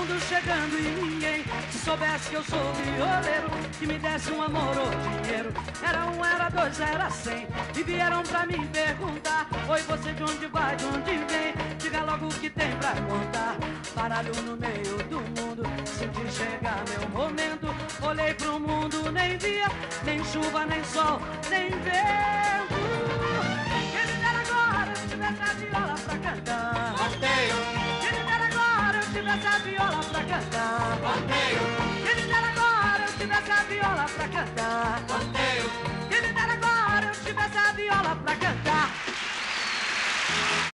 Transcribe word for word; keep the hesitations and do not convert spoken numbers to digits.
mundo chegando e ninguém soubesse que eu sou violeiro, que me desse um amor ou dinheiro. Era um, era dois, era cem, e vieram pra mim perguntar: oi, você de onde vai, de onde vem? Diga logo o que tem pra contar. Baralho no meio do mundo, senti chegar meu momento. Olhei pro mundo, nem via, nem chuva, nem sol, nem vento. Quem me dera agora eu tivesse a viola pra cantar. Quem me dera agora eu tivesse a viola pra cantar. Quem me dera agora eu tivesse a viola pra cantar. Quem me dera agora eu tivesse a viola pra cantar.